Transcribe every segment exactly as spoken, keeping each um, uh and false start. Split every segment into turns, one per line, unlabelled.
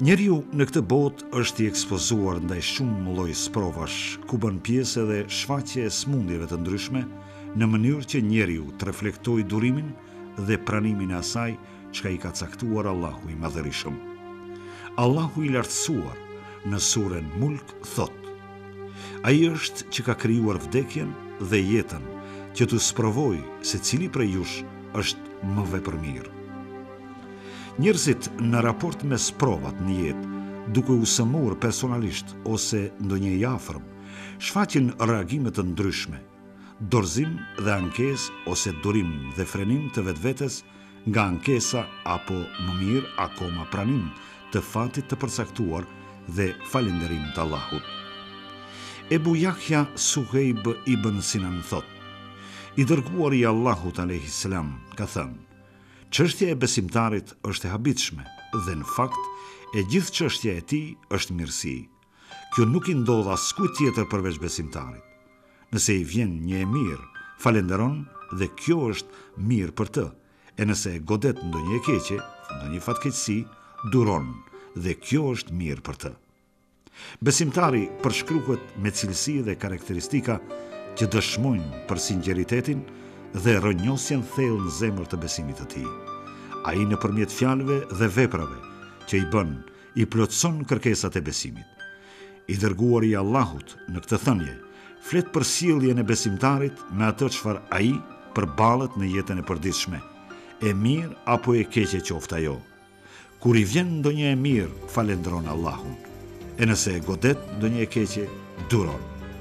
Njeriu në këtë botë është i ekspozuar ndaj shumë lloj provash, ku bën pjesë edhe shfaqje e smundjeve të ndryshme, në mënyrë që njeriu të reflektojë durimin dhe pranimin e asaj çka i ka caktuar Allahu i Madhërisëm. Allahu i lartësuar në surën Mulk thot: Ai është që ka krijuar vdekjen dhe jetën, që t'u sprovojë se cili prej jush është më vepërmirë. Njerëzit në raport me sprovat në jetë, duke u sëmurë personalisht ose ndonjë i afërm, shfaqin reagime të ndryshme, dorëzim dhe ankesë ose durim dhe frenim të vetvetes nga ankesa apo më mirë akoma pranim të fatit të përcaktuar dhe falënderim të Allahut. Ebu Yahya Suhejb ibn Sinan thot: I dërguari i Allahut alayhis salam ka thënë: Çështja e besimtarit është e habitshme dhe në fakt e gjithë çështja e tij është mirësi. Kjo nuk i ndodh askujt tjetër përveç besimtarit. Nëse i vjen një e mirë, falenderon dhe kjo është mirë për të. E nëse e godet ndonjë e keqe, ndonjë fatkeqësi, duron dhe kjo është mirë për të. Besimtari përshkruhet me cilësi dhe karakteristika që dëshmojnë për sinqeritetin dhe rrënjosjen thellë në zemër të besimit të tij. Ai nëpërmjet fjalëve dhe veprave që i bën, i plotson kërkesat e besimit. I dërguari i Allahut në këtë thënie flet për sjelljen e besimtarit me atë çfarë ai përballet në jetën e përditshme, e mirë apo e keqe qoftë ajo. Kur i vjen ndonjë e mirë, falendron Allahun, e nëse e godet ndonjë e keqe, duron.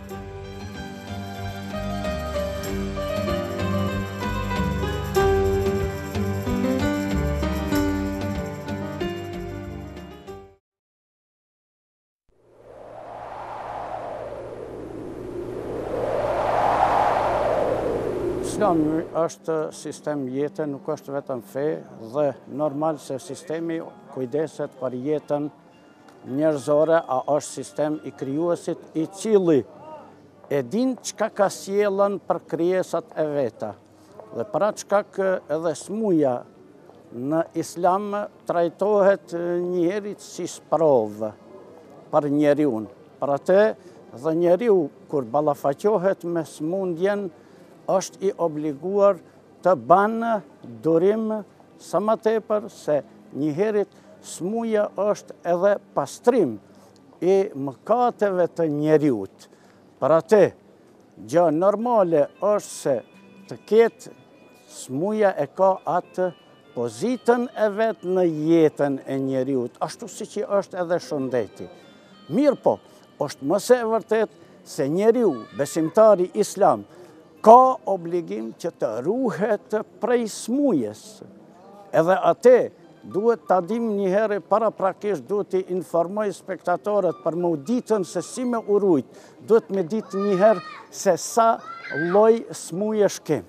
Islami është sistem jete, nuk është vetëm fe, dhe normal se sistemi kujdeset për jetën njerëzore, a është sistem i krijuesit i cili e din çka ka sjellën për krijesat e veta. Dhe për atë shkak edhe smuja në Islam trajtohet njëherë si sprovë për njeriu. Për atë dhe njeriu kur ballafaqohet me smundjen është i obliguar të banë durim sa më tepër se njëherët smuja është edhe pastrim i mëkateve të njeriut. Për atë, gjë normale është se të ketë smuja e ka atë pozitën e vetë në jetën e njeriut, ashtu si që është edhe shëndeti. Mirë po, është mëse e vërtet se njeriu, besimtari islam, ka obligim që të ruhet prej smujes. Edhe atë duhet të dim njëherë paraprakisht, duhet të informoj spektatorët për më ditën se si me urujt, duhet me ditë njëherë se sa lloj smuje shkem.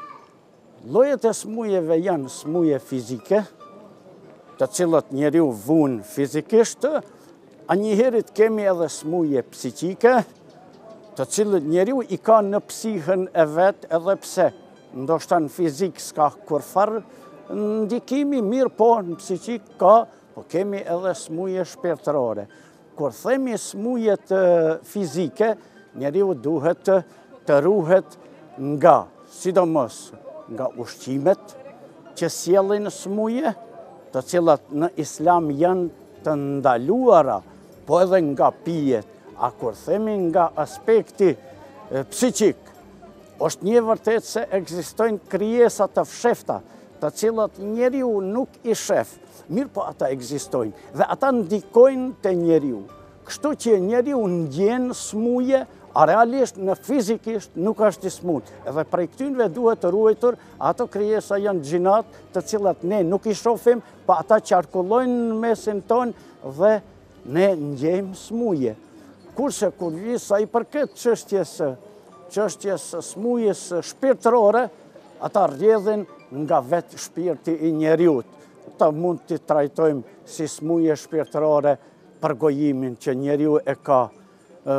Llojet e smujeve janë smuje fizike, të cilët njeriu vun fizikisht, a njëherët kemi edhe smuje psiqike, të cilët njeriu i ka në psihën e vetë, edhe pse ndoshta në fizik s'ka kurfar ndikimi, mirë po në psiqik ka, po kemi edhe smuje shpirtërore. Kur themi smujet fizike, njeriu duhet të ruhet nga, sidomos nga ushqimet që sjellin smuje, të cilat në Islam janë të ndaluara, po edhe nga pijet. A kur themi nga aspekti e, psiqik, është një vërtet se ekzistojnë krijesa të fshefta, të cilat njeriu nuk i shef, mirë po ata ekzistojnë, dhe ata ndikojnë te njeriu. Kështu që njeriu ndjen smuje, a realisht në fizikisht nuk është i smut. Edhe prej këtynve duhet të ruajtur, ato krijesa janë gjinat, të cilat ne nuk i shohim, po ata qarkullojnë në mesin ton dhe ne ndjejmë smuje. Kurse kur vi sa i përket çështjes çështjes smujes shpirtërore, ata rrjedhin nga vetë shpirti i njeriut. Ta mund të trajtojmë si smuje shpirtërore për gojimin që njeriu e ka e,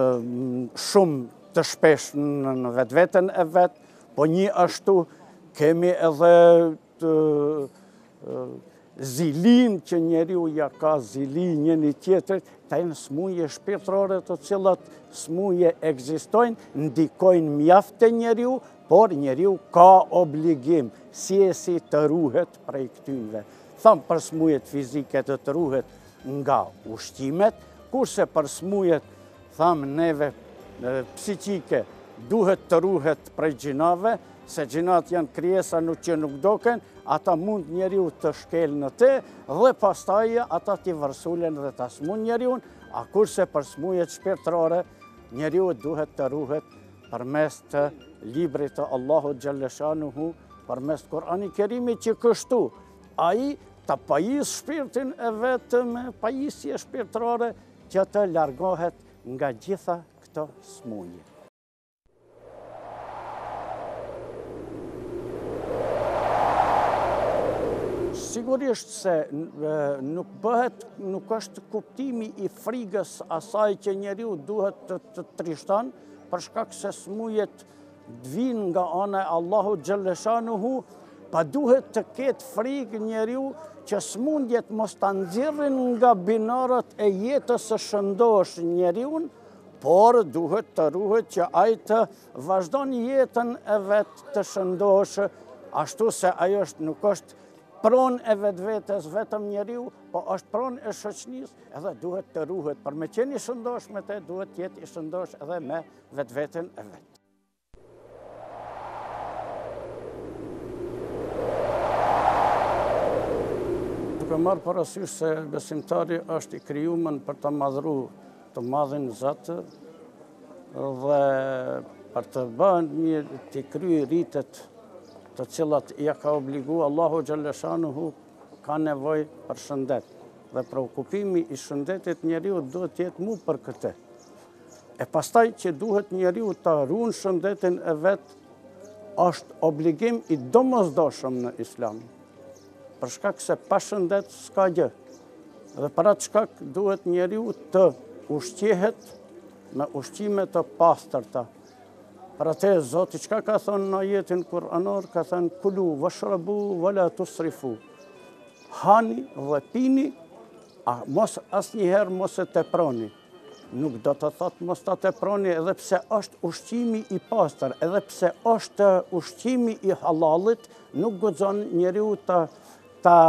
shumë të shpesh në vetveten e vet, po një ashtu kemi edhe të, zilin që njeriu ja ka zili njëri tjetrit, këta janë smundje shpirtërore të cilat smundje ekzistojnë, ndikojnë mjaft te njeriu, por njeriu ka obligim si e si të ruhet prej këtynve. Tham për smundjet fizike të të ruhet nga ushqimet, kurse për smundjet, tham neve psiqike, duhet të ruhet prej gjinave, se gjinat janë krijesa nuk që nuk doken, ata mund njeriu të shkel në te, dhe pastaj ata t'i vërsulen dhe ta smund njeriun, a kurse për smundjet shpirtërore, njeriu duhet të ruhet përmes të librit të Allahut xhalleshanuhu, përmes Kur'anit Kerimi që kështu, ai ta pajis shpirtin e vetë me pajisje shpirtërore që të largohet nga gjitha këto smundje. Sigurisht se nuk bëhet, nuk është kuptimi i frigës asaj që njeriu duhet të, të trishton, për shkak se smundjet vijnë nga ana e Allahut xhalleshanuhu, pa duhet të ketë frikë njeriu që smundjet mos ta nxjerrin nga binarët e jetës së shëndosh njeriun, por duhet të ruhet që ai të vazhdon jetën e vet të shëndosh, ashtu se ajo është nuk është pronë e vetvetes vetëm njeriu, po është pronë e shoqënisë, edhe duhet të ruhet. Për me qenë i shëndosh me te, duhet të jetë i shëndosh edhe me vetveten e vet. Duke marrë parasysh se besimtari është i krijuar për të madhruar të madhin Zot dhe për të bën një të kryej ritet të cilat ja ka obligu Allahu xhalleshanuhu, ka nevojë për shëndet. Dhe preokupimi i shëndetit njeriu duhet të jetë mu për këtë. E pastaj që duhet njeriu të ruan shëndetin e vet, është obligim i domosdoshëm në Islam. Për shkak se pa shëndet s'ka gjë. Dhe për atë shkak duhet njeriu të ushqehet me ushqime të pastërta. Për atë Zoti çka ka thonë në ajetin kuranor, ka thënë kulu washrabu wala tusrifu. Hani dhe pini, a mos asnjëherë mos e teproni. Nuk do të thotë mos ta teproni edhe pse është ushqimi i pastër, edhe pse është ushqimi i halalit, nuk guxon njeriu ta ta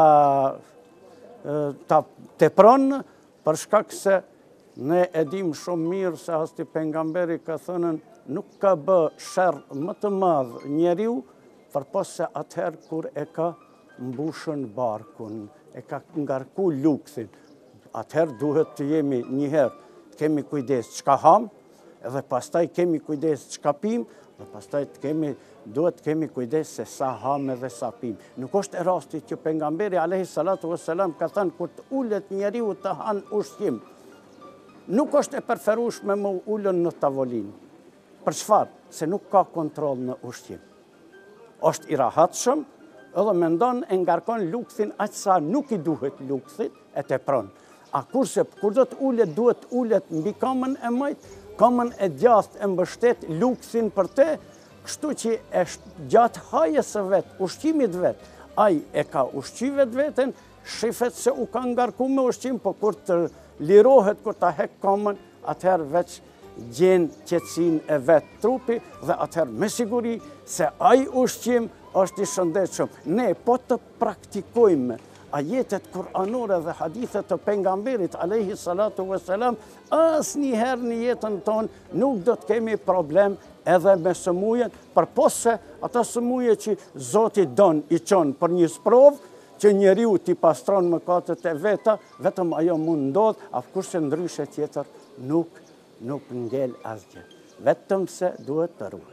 ta tepron, për shkak se ne e dim shumë mirë se hasti pejgamberi ka thënë nuk ka bë sherr më të madh njeriu përpos se atëherë kur e ka mbushën barkun, e ka ngarku luksin. Atëherë duhet të jemi njëherë, të kemi kujdes çka ham, edhe pastaj kemi kujdes çka pim, dhe pastaj të kemi, duhet të kemi kujdes se sa ham edhe sa pim. Nuk është e rasti që pejgamberi alayhi salatu wassalam ka thënë kur të ulet njeriu të han ushqim, nuk është e preferueshme me ulën në tavolinë. Për çfarë? Se nuk ka kontroll në ushqim. Është i rahatshëm, edhe mendon e ngarkon luksin aq sa nuk i duhet luksit, e tepron. A kurse kur do të ulet, duhet ulet mbi kamën e majt, kamën e djathtë e mbështet luksin për te, kështu që e gjatë hajës së vet, ushqimit vet, ai e ka ushqy vetveten, shifet se u ka ngarku me ushqim, po kur të lirohet, kur ta hek kamën, atëherë veç gjen qetësinë e vet trupi dhe atëherë me siguri se ai ushqim është i shëndetshëm. Ne po të praktikojmë ajetet kuranore dhe hadithet të pejgamberit alayhi salatu wassalam, asnjëherë në jetën tonë nuk do të kemi problem edhe me sëmujën, përpos se ata sëmuje që Zoti don i çon për një sprovë, që njeriu t'i pastron mëkatet e veta, vetëm ajo mund ndodh, kurse ndryshe tjetër nuk nuk ngel asgjë, vetëm se duhet të ruhet.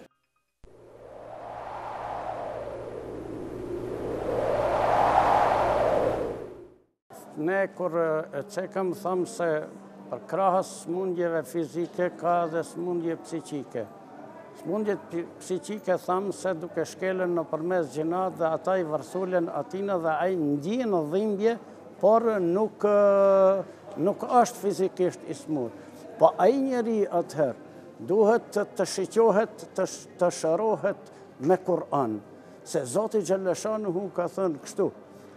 Ne kur e cekëm thamë se për krahas smundjeve fizike ka dhe smundje psiqike. Smundjet psiqike thamë se duke shkelën në përmes gjinat dhe ata i vërsulen atina dhe ai ndjen dhimbje, por nuk, nuk është fizikisht i smur. Po ai njeri atëherë duhet të, të shiqohet, të, të shërohet me Kur'an. Se Zoti xhalleshanuhu ka thënë kështu,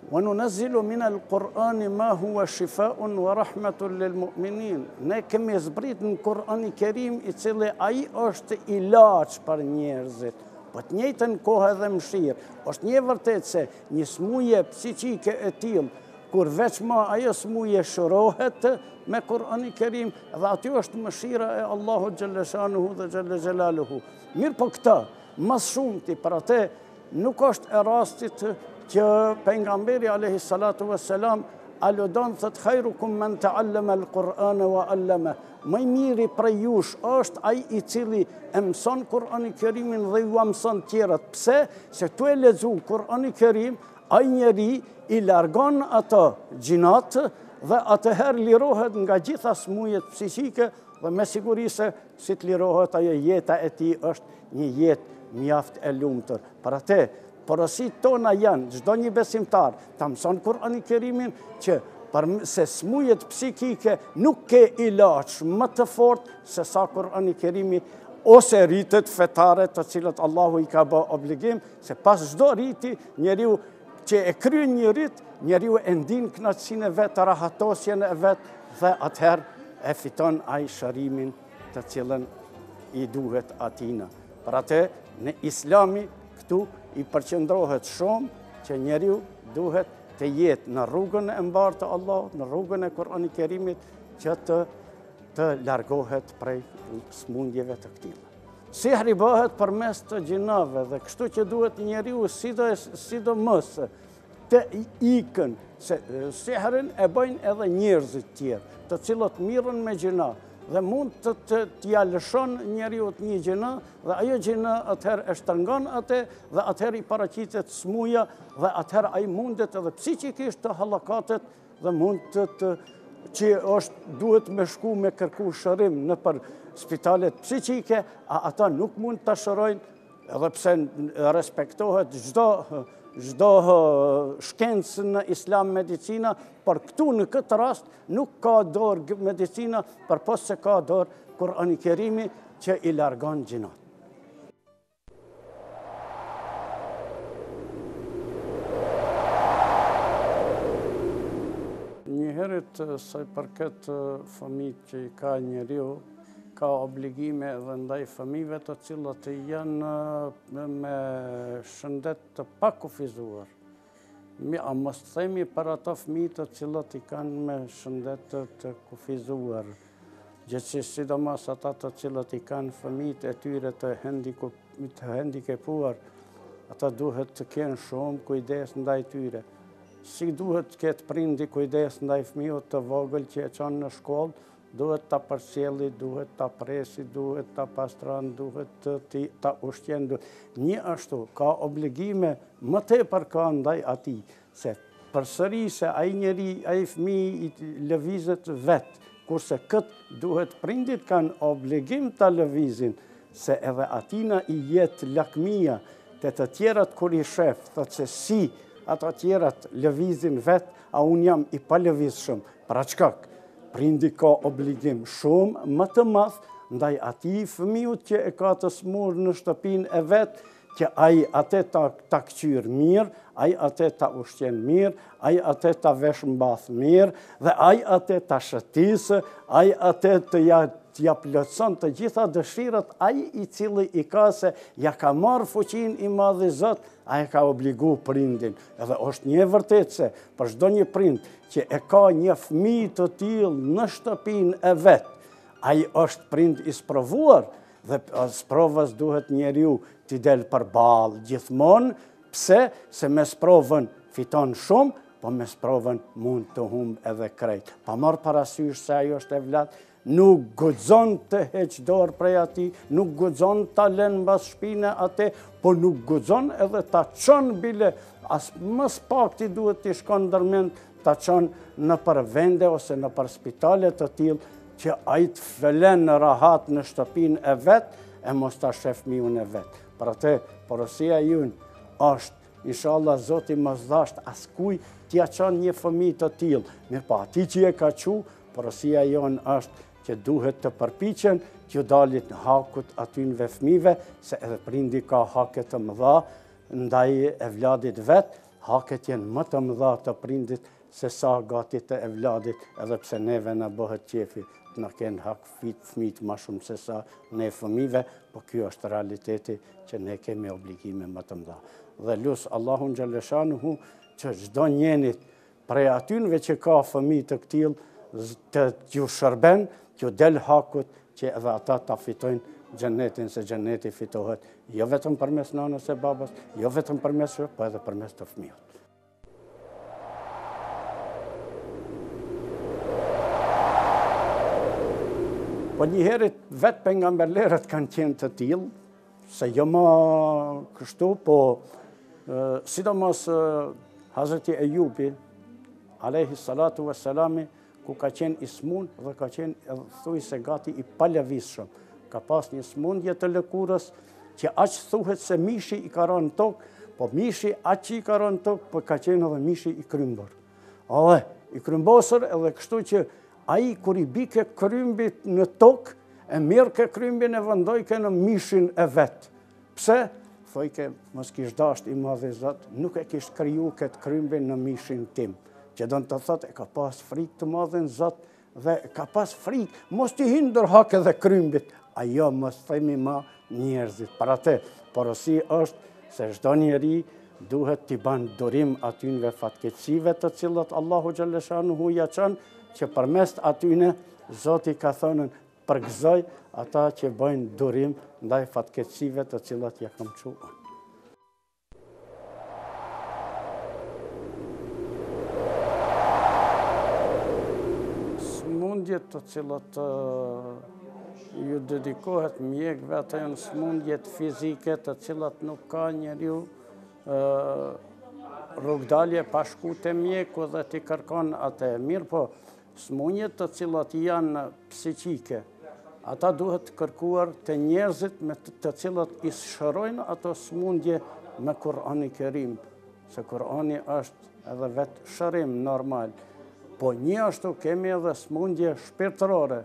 وَنُنَزِّلُ مِنَ الْقُرْآنِ مَا هُوَ شِفَاءٌ وَرَحْمَةٌ لِلْمُؤْمِنِينَ. Ne kemi zbrit në Kur'ani Kerim i cili ai është ilaç për njerëzit, po të njëjtën kohë edhe mëshirë. Është një vërtet se një smuje psiqike e tillë, kur veç ma ajo smuje shërohet me Kur'ani Kerim, dhe aty është mëshira e Allahu xhalla shanuhu dhe xhalla xhelaluhu. Mirë po këta, mas shumti për atë nuk është e rastit që pejgamberi alayhi salatu wassalam aludon thot khairukum man ta'allama al-Qur'ana wa 'allama. Më i miri prej jush është ai i cili e mëson Kur'anin Kerimin dhe ju mëson tjerët. Pse? Se tu e lexu Kur'anin Kerim, ai njeri i largon ato gjinat dhe atëherë lirohet nga gjitha smujet psiqike dhe me siguri se si të lirohet ajo jeta e tij është një jetë mjaft e lumtur. Për atë porosit tona janë, çdo një besimtar ta mëson Kur'anin Kerimin që për se smujet psikike nuk ke ilaç më të fort se sa Kur'ani Kerimi ose rritet fetare të cilët Allahu i ka bë obligim, se pas çdo rriti njeriu që e kryen një rit, njeriu e ndin kënaqësinë e vet, rahatosjen e vet dhe atëherë e fiton ai shërimin të cilën i duhet atina. Për atë në Islami këtu i përqendrohet shumë që njeriu duhet të jetë në rrugën e mbarë të Allahut, në rrugën e Kur'anit Kerimit, që të, të largohet prej smundjeve të këtilla. Sihri bëhet përmes të gjinave dhe kështu që duhet njeriu sidomos të ikën, se sihrin e bëjnë edhe njerëzit tjerë, të cilët mirën me gjina dhe mund të t'ja lëshon njeriu një gjina dhe ajo gjina atëherë e shtrëngon atë dhe atëherë i paraqitet smuja dhe atëherë ai mundet edhe psikikisht të hallakatet dhe mund të, të që është duhet me shku me kërku shërim në për spitalet psikike, a ata nuk mund të shërojnë edhe pse respektohet çdo çdo shkencë në islam medicina, por këtu në këtë rast nuk ka dorë medicina, përpos se ka dorë Kur'ani Kerimi që i largon gjinat. Njëherët sa i përket fëmijët që i ka njeriu, ka obligime dhe ndaj fëmijëve të cilët janë me shëndet të pakufizuar. A mos themi për ato fëmijë të cilët i kanë me shëndet të kufizuar, gjithsesi sidomos ata të cilët i kanë fëmijët e tyre të hendikepuar, ata duhet të kenë shumë kujdes ndaj tyre. Si duhet të ketë prindi kujdes ndaj fëmijëve të vogël që e çon në shkollë, duhet ta përcjelli, duhet ta presi, duhet ta pastron, duhet ta ushqen. Një ashtu ka obligime më tepër ka ndaj atij, se përsëri se ai njeri, ai fëmijë i lëvizet vet, kurse kët duhet prindit kanë obligim ta lëvizin, se edhe atina i jetë lakmia, te të tjerat kur i shef, thot se si ata tjerat lëvizin vet, a unë jam i palëvizshëm. Pra çka? Prindi ka obligim shumë më të madh ndaj atij fëmijë që e ka të smur në shtëpinë e vet, që ai atë ta, ta kqyr mirë, ai atë ta ushqen mirë, ai atë ta vesh mbath mirë, dhe ai atë ta shëtisë, ai atë të ja t'ja plotson të gjitha dëshirat, ai i cili i ka se ja ka marrë fuqinë i madh i Zot, ai ka obligu prindin. Edhe është një vërtet se për çdo një prind që e ka një fëmijë të tillë në shtëpinë e vet, ai është prind i sprovuar dhe sprovës duhet njeriu t'i del përballë gjithmonë. Pse? Se me sprovën fiton shumë, po me sprovën mund të humb edhe krejt. Pa marrë parasysh se ajo është e vlat, nuk guxon të heq dorë prej atij, nuk guxon ta lënë mbas shpine atë, po nuk guxon edhe ta çon bile, as më pakti duhet t'i shkon ndërmend ta çon në për vende ose në për spitale të tillë që ai të felen në rahat në shtëpinë e vet e mos ta shef fëmijën e vet. Për atë porosia jon është, inshallah Zoti mos dasht askuj t'ia çon një fëmijë të tillë. Mirë pa, atij që e ka çu, porosia jon është që duhet të përpiqen që dalit në hakut atynve fëmijëve, se edhe prindi ka hake të mëdha ndaj evladit vet, haket janë më të mëdha të prindit se sa gati të evladit, edhe pse neve na bëhet qefi të na kenë hak fëmijët më shumë se sa ne fëmijëve, po ky është realiteti që ne kemi obligime më të mëdha. Dhe lut Allahun xhaleshanuhu që çdo njeri prej atynve që ka fëmijë të këtill të ju shërben, që del hakut që edhe ata ta fitojnë xhenetin, se xheneti fitohet jo vetëm përmes nanës e babas, jo vetëm përmes, po edhe përmes të fëmijëve. Po njëherët vetë pejgamberlerët kanë qenë të tillë, se jo më kështu, po sidomos Hazreti Ejubi, alayhi salatu wassalami, ku ka qenë i smund dhe ka qenë thujse gati i palëvizshëm. Ka pas një smundje të lëkurës që aq thuhet se mishi i ka rënë tokë, po mishi aq i ka rënë tokë, po ka qenë edhe mishi i krymbur. Edhe i krymbosur, edhe kështu që ai kur i bike krymbit në tokë, e mirë ke krymbin e vendojke në mishin e vetë. Pse? Thojke, mos kish dasht i madhi Zot, nuk e kish kriju këtë krymbin në mishin tim. Që do të thotë e ka pas frikë të madhin Zot dhe ka pas frikë, mos t'i hindër hake dhe krymbit. Ajo mos themi ma njerëzit. Para te, porosi është se çdo njeri duhet t'i ban durim atynve fatkeqësive të cilët Allahu xhaleshanuhu ja çon, që përmes atyne Zoti ka thënë përgëzoj ata që bëjnë durim ndaj fatkeqësive të cilat ja kam thënë. Smundjet të cilat ju dedikohet mjekëve, ata janë smundjet fizike të cilat nuk ka njeriu rrugdalje pa shku te mjeku dhe t'i kërkon atë. Mirë po, smundjet të cilat janë psiqike, ata duhet kërkuar të njerëzit me të cilat i shërojnë ato smundje me Kur'ani Kerim, se Kur'ani është edhe vetë shërim normal. Po një ashtu kemi edhe smundje shpirtërore,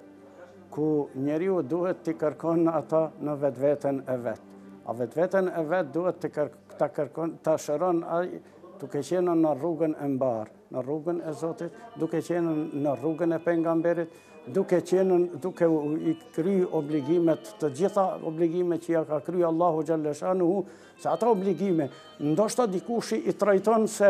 ku njeriu duhet t'i kërkon ata në vetveten e vet. A vetveten e vet duhet t'a kërkon, t'a shëron ai duke qenë në rrugën e mbar, në rrugën e Zotit, duke qenë në rrugën e pejgamberit, duke qenë duke i kry obligimet, të gjitha obligimet që ja ka kry Allahu xhaleshanuhu, se ata obligime, ndoshta dikush i trajton se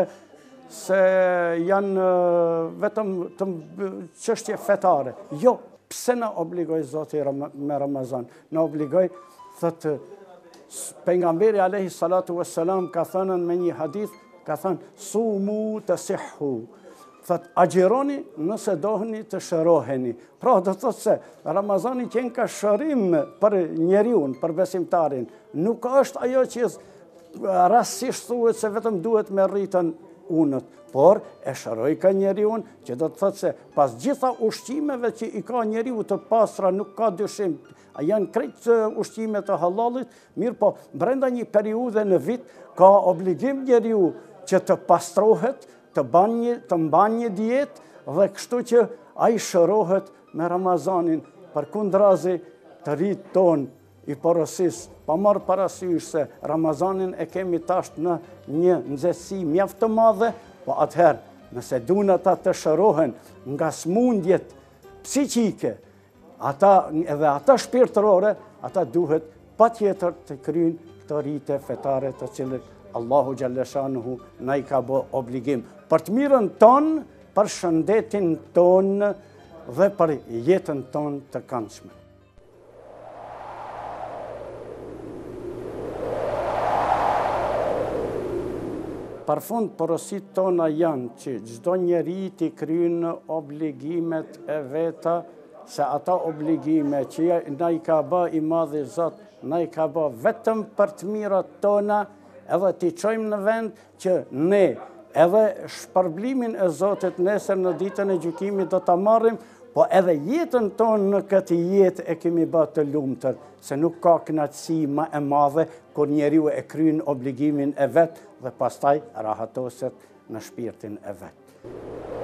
se janë vetëm të çështje fetare. Jo, pse na obligoi Zoti me Ramazan? Na obligoi, thotë pejgamberi alayhi salatu wassalam ka thënë me një hadith, ka thënë sumu tasihhu. Thot agjironi nëse doheni të shëroheni. Pra do thotë se Ramazani qenë ka shërim për njeriu, për besimtarin. Nuk është ajo që rastësisht thuhet se vetëm duhet me rritën unët, por e shëroj ka njeriu, që do të thotë se pas gjitha ushqimeve që i ka njeriu të pastra, nuk ka dyshim, a janë krejt ushqime të halalit, mirë po, brenda një periudhe në vit, ka obligim njeriu që të pastrohet, të mban një dietë dhe kështu që ai shërohet me Ramazanin, përkundrazi të rit ton i porosis, pa marrë parasysh se Ramazanin e kemi tash në një nxehtësi mjaft të madhe, po atëherë, nëse duan ata të shërohen nga smundjet psiqike, ata edhe ata shpirtërore, ata duhet patjetër të kryejnë këto rite fetare të cilët Allahu xhaleshanuhu na i ka bë obligim për të mirën tonë, për shëndetin tonë dhe për jetën tonë të këndshme. Për fund, porosit tona janë që çdo njeri t'i kryejnë obligimet e veta, se ata obligime që na i ka bë i madhi Zot, na i ka bë vetëm për të mirat tona, edhe t'i çojmë në vend që ne edhe shpërblimin e Zotit nesër në ditën e gjykimit do ta marrim, po edhe jetën tonë në këtë jetë e kemi bërë të lumtur, se nuk ka kënaqësi më e madhe kur njeriu e kryen obligimin e vet dhe pastaj rahatoset në shpirtin e vet.